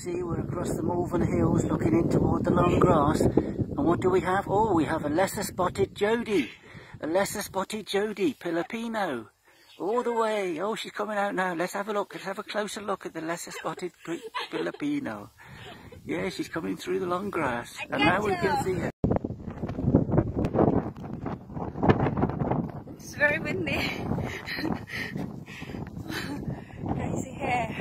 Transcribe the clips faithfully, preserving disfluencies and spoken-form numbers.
see, we're across the Malvern Hills looking in toward the long grass. And what do we have? Oh, we have a lesser spotted Jody. A lesser spotted Jody, Pilipino. All the way. Oh, she's coming out now. Let's have a look. Let's have a closer look at the lesser spotted Filipino. Yeah, she's coming through the long grass. And now we can see her. It's very windy. Crazy hair.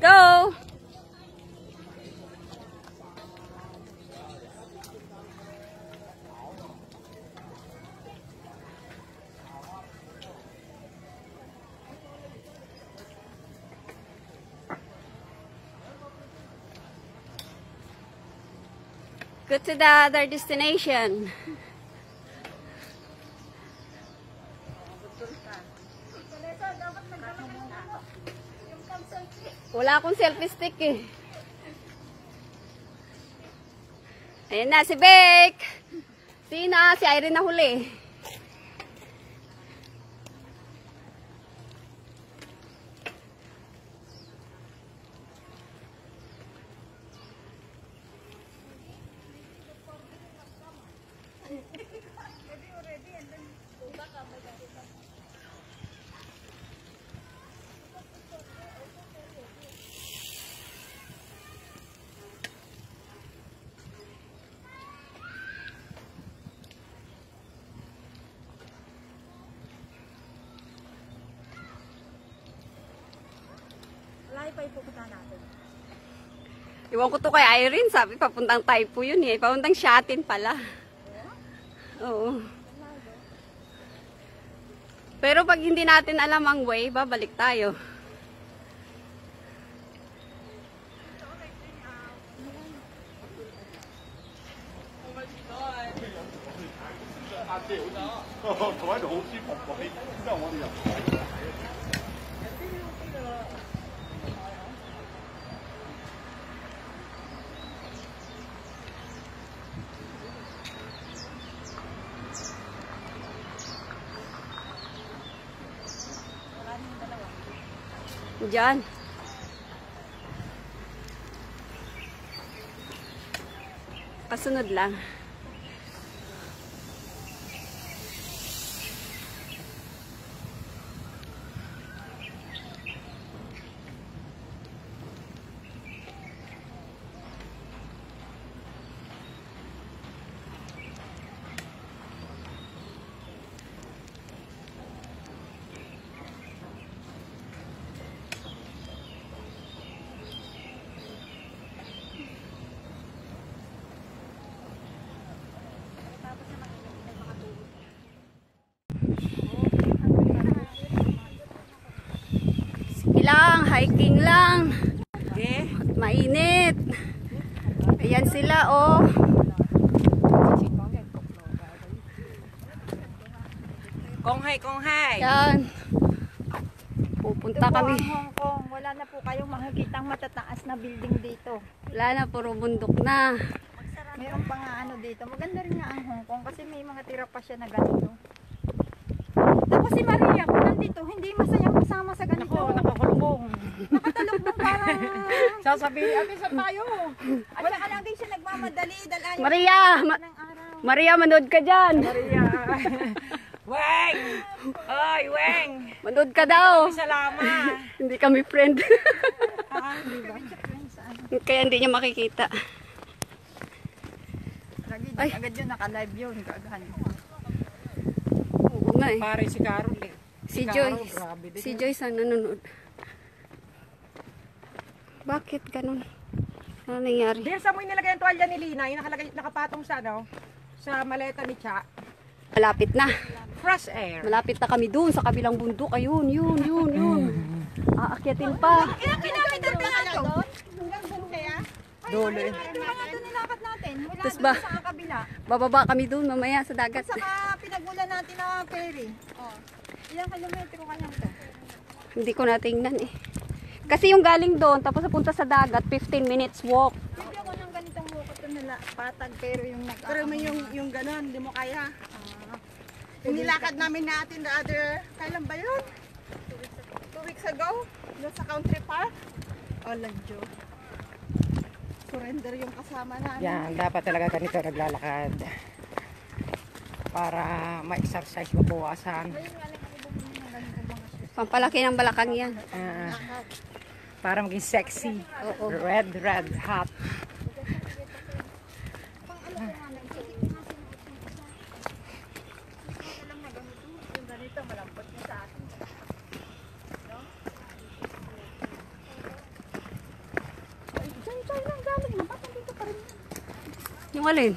go! Go to the other destination. Wala akong selfie stick eh. Ayan na si Beck. Sina, si Irene na huli. Pa ipupunta natin. Iwan ko to kay Irene, sabi papuntang Taipo yun eh. Papuntang Shatin pala. Oo. Pero pag hindi natin alam ang way, babalik tayo. Diyan. Kasunod lang. Lang, hiking lang. Okay. At mainit. Ayan sila, oh. Konghay, konghay. Yan. Pupunta Ito po kami. ang Hong Kong. Wala na po kayong makikitang matataas na building dito. Wala na, puro bundok na. Meron pa nga ano dito. Maganda rin nga ang Hong Kong kasi may mga tira pa siya na ganito. Tapos si Maria, kung nandito, hindi masayang kasama sa ganito. Ako, nakakulong. Nakatalubong parang... Sasabihin, ate, saan tayo? At saka lagi siya nagmamadali. Dahil ayaw Maria! Ma ng araw. Maria, manood ka dyan. Maria. Weng! Oy, Weng! Manood ka daw. Salamat. Hindi kami friend. Ah, di ba? Kaya hindi niya makikita. Lagi Ay. agad yun, naka-live yun. Kaagahan. Oo nga eh. Pare si Carol eh. Si Carol, Joyce. grabe din. Si Joyce ang nanonood. Bakit ganun? Ano nangyari? Dear, saan mo yung nilagay ang tuwalya ni Lina? Yung nakalagay, nakapatong sa ano? Sa maleta ni Cha. Malapit na. Fresh air. Malapit na kami dun sa kabilang bundok. Ayun, yun, yun, yun. Aakyatin pa. Ilang kilometer pa nga ito? Hanggang doon kaya? Dole. Ito nga ito nilakad natin. Mula Tapos doon ba? sa kabila. Bababa kami dun mamaya sa dagat. Saka pinagmulan natin na ferry. Oh. Ilang kilometro kaya ito? Hindi ko natingnan eh. Kasi yung galing doon, tapos napunta sa dagat, fifteen minutes walk. Hindi ako ng ganitong walk ito nila patag pero yung nag Pero may yung, yung ganon, hindi mo kaya. Yung nilakad namin natin the other, kailan ba yun? Two weeks ago, doon sa country park. Oh, lagyo. Surrender yung kasama namin. Yan, dapat talaga ganito naglalakad. Para ma-exercise, mabawasan. Pampalaki ng balakang yan. Ah, para maging sexy. Oo. Red, red, hot. yung ganito malambot niya sa atin. No? Yung alin?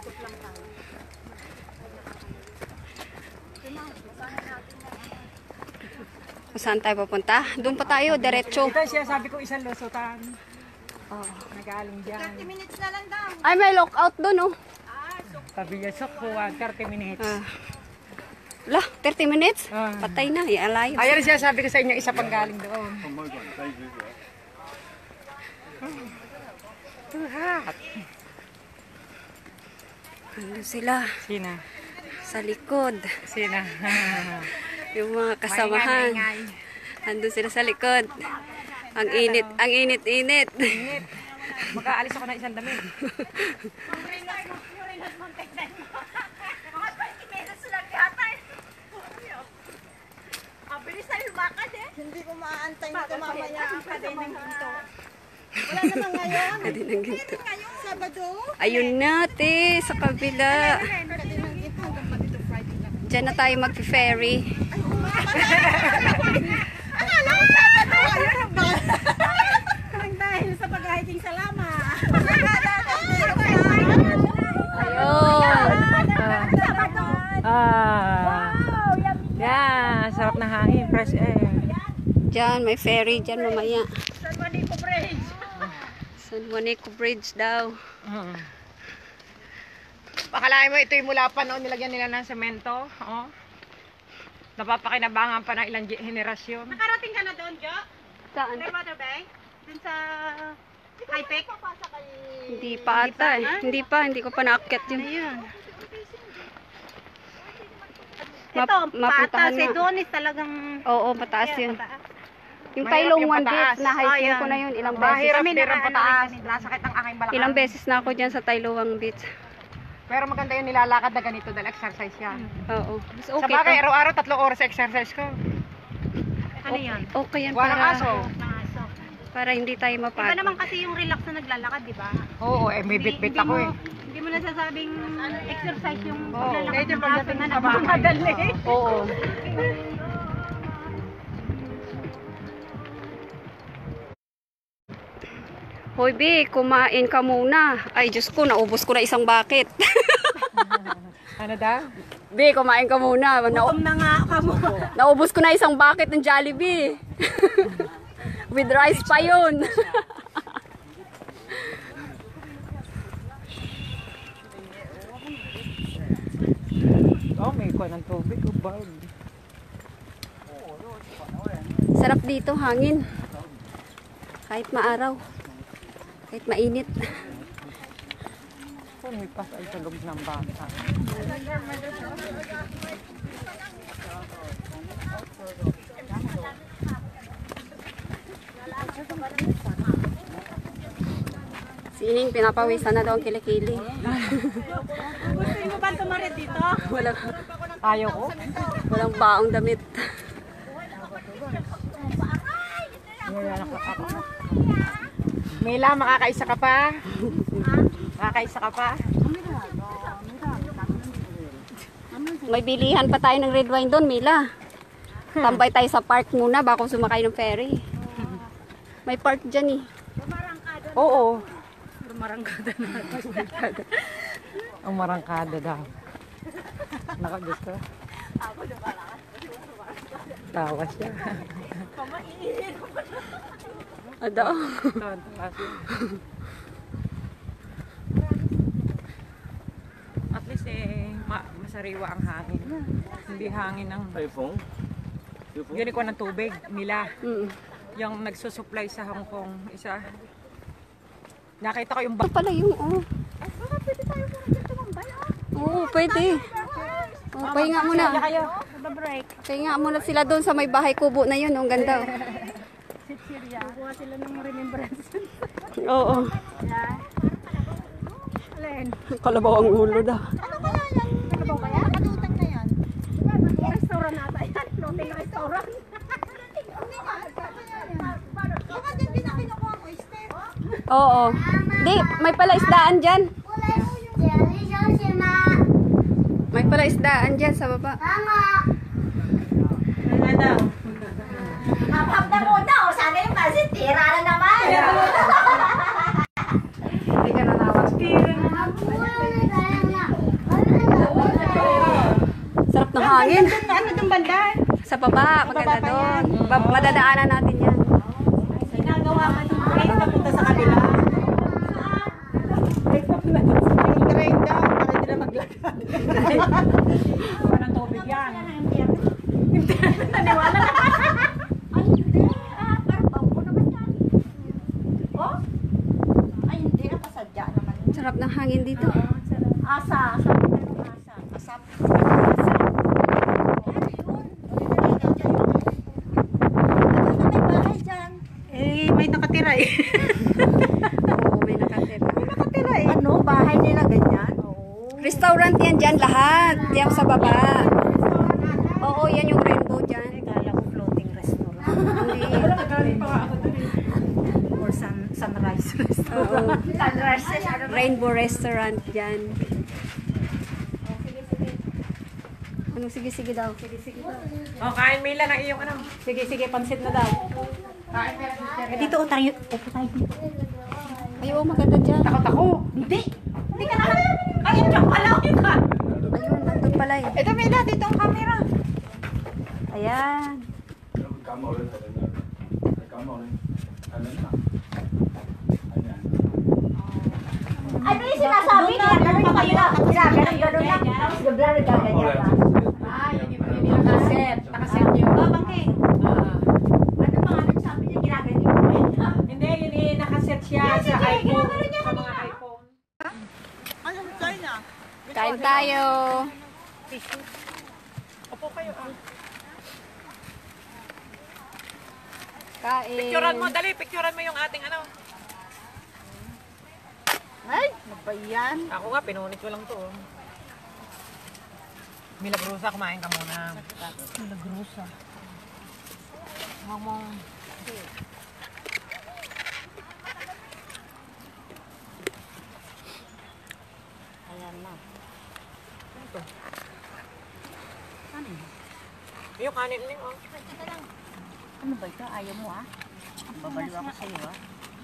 Saan tayo papunta? Doon pa tayo, diretso. Ito siya sabi ko isang lusutan. Oh. Nagaling dyan. thirty minutes na lang daw. Ay, may lockout doon, oh. Sabi niya, sok po, thirty minutes. Ah. Lah, thirty minutes? Ah. Patay na, i-alive. Ayan siya sabi ko sa inyo, isa pang galing doon. Too hot. Ano sila? Sina? Sa likod. Sina? Yung mga kasamahan. Andun sila sa likod. Ang init, ang init-init. Init. Mag-aalis ako ng isang damit. Hindi ko maaantay na mamaya ang kadena ng ginto. Wala naman ngayon. Pwede ng ginto. Sabado. Ayun natin, sa kabila. Kadena ng ginto hanggang pa dito Friday lang. Diyan na tayo mag-ferry. Akala ko Sabado. Ayun ba? Karang dahil sa pag-hiking sa lama. Ayun. Ah. Yeah, sarap na hangin, fresh air. Diyan, may ferry diyan mamaya. San Juanico Bridge. San Juanico Bridge daw. Uh-huh. Pakalain mo ito yung mula pa noon nilagyan nila ng semento. Oh. Napapakinabangan pa ng ilang ge- henerasyon. Nakarating ka na doon, Jo? Saan? Water Bay? Doon sa High Peak? Hindi pa ata eh. Hindi pa, hindi ko pa naakyat yun. Ayun. Map- Ito, mapuntahan patas eh. nga. Doon is talagang... Oo, mataas yun. Mataas. Yung Mahirap Tailong yung One pataas. Beach, na-hiking Oh, ko yan. na yun ilang beses. Mahirap Kami din ang naka- pataas. ano, Nasakit ang aking balakang. Ilang beses na ako dyan sa Tailong Beach. Pero maganda yung nilalakad na ganito dahil exercise yan. Oo. Mas Sa okay bagay, to. araw-araw tatlong oras exercise ko. Ano yan? Okay yan Walang para, aso. Nangaso. para hindi tayo Iba mapagod. naman kasi yung relax na naglalakad, di ba? Oo, eh may Hindi- bit-bit hindi ako mo- eh. Hindi mo nasasabing exercise yung Oo. paglalakad Medyo ng pagdating aso na sa bahay. nagmamadali. Oo. Hoy, Bi, kumain ka muna. Ay, Diyos ko, naubos ko na isang bucket. Ano daw? Bi, kumain ka muna. Na Gutom na nga ka mo. naubos ko na isang bucket ng Jollibee. With rice pa yun. Oh, may kuha ng tubig. Oh, bag. Sarap dito, hangin. Kahit maaraw. Kahit mainit. Oh, may pasay sa loob ng bata. Sining, pinapawisan na daw ang kilikili. Gusto mo ba tumarit dito? Walang, Ayaw ko. walang baong damit. Ngayon ako. ako. Mila, makakaisa ka pa? Makakaisa ka pa? May bilihan pa tayo ng red wine doon, Mila. Tambay tayo sa park muna bago sumakay ng ferry. May park dyan eh. Oo. Marangkada na. Ang marangkada daw. Nakagusto. Tawa siya. Ada. Tawa siya. At least eh, ma masariwa ang hangin. Hindi hangin ng... Yun ko ng tubig nila. Mm. Yung nagsusupply sa Hong Kong. Isa. Nakita ko yung Ito bak... pala yung, oh. Oo, pwede. Oh, pahinga muna. kayo. Break. Pahinga muna sila doon sa may bahay kubo na yun. Ang ganda. Oh. Kuha sila ng remembrance. Oo. Alin? Kalabaw ang ulo daw. Ano kaya yan? Ano ba kaya? Katutang na yan. Restaurant nata yan. Floating restaurant. Hindi nga. Baka dyan din na kinukuha ang oyster. Oo. Di, may pala isdaan dyan. May pala isdaan dyan sa baba. Ano daw? Mapapda muna o sana yung kasi tira na naman. Hindi ka nanawas. Sarap ng hangin. Ano itong banda? Sa baba, maganda pa doon. Ba- Madadaanan natin yan. Ginagawa ka ng train papunta sa kabila. Yung train daw, para hindi na maglakad. Wala ng tubig yan. Naniwala na. Ay, hindi. Ah, parang bangko naman yan. Oh? Ay, hindi. Nakasadya naman. Sarap ng hangin dito. Asa. Asa. Anong asa? Asap. Ano yun? Ano may bahay dyan? Eh, may nakatira eh. Oo, may nakatira. Nakatira eh. Ano? Bahay nila ganyan? Oo. Restaurant yan dyan lahat. Yan sa baba. Oo, yan yung rainbow dyan. Kala ko floating restaurant. Or sun, sunrise restaurant. Oo. Sunrise ano? Rainbow restaurant dyan. Ano, sige, sige daw. Sige, sige daw. O, kain Mila ng iyong ano. Sige, sige, pansit na daw. Eh, dito, oh, tayo. Upo tayo dito. Ay, oo, maganda dyan. Takot ako. Hindi. Hindi ka na. Ay, ito pala ka. Ayun, nandun pala eh. Ito Mila, dito ang camera. Ayan. Ano yung sinasabi niya? Ano yung kayo? Ganun, ganun lang. Tapos bigla nagkaganyan ka. Nakaset. Nakaset yun. Babangking. Ano mga nagsabi niya? Ginaganyan ko. Hindi, yun eh, nakaset siya sa iPhone. Sa mga iPhone. Ano, tayo na. Kain tayo. Opo kayo. ah. Kain. Picturean mo, dali. Picturean mo yung ating ano. Ay, ano ba yan? Ako nga, pinunit ko lang to. oh. Milagrusa, kumain ka muna. Milagrusa. Mamo. Ayan na. Ito. Yung kanin din, oh. Ano ba ito? Ayaw mo ah? Babaliw ako sa'yo ah.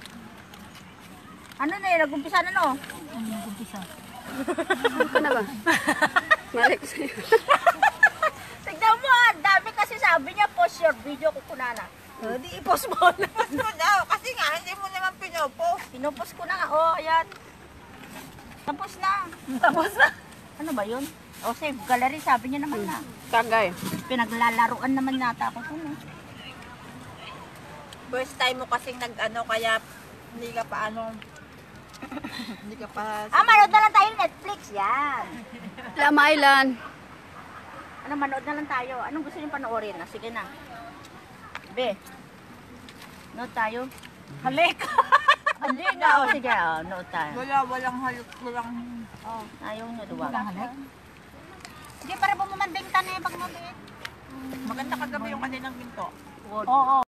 Ano na yun? Nag-umpisa na no? Ano nag-umpisa? Ano na ba? Mali ko sa'yo. Tignan mo ah! Dami kasi sabi niya, post your video ko kunana. Oh, di i-post mo. I-post mo daw. Kasi nga, hindi mo naman pinopost. Pinupost ko na nga. Oh, ayan. Tapos na. Tapos na. Ano ba yun? O, save gallery. Sabi niya naman na. Tagay. Pinaglalaruan naman nata ako dun eh. First time mo kasing nag-ano, kaya hindi ka pa ano, hindi ka pa... Ah, manood na lang tayo Netflix. Yan. Lama Island. Ano, manood na lang tayo. Anong gusto niyo panoorin? Ah, sige na. Be. Nood tayo. Halik! Hindi na. O, sige. Oh, nood tayo. Wala, walang halik, walang... Oh, ayaw nyo. Duwa. Sige, para bumamanding tanay pag nood eh. Maganda kagabi yung kanilang ginto. Oo.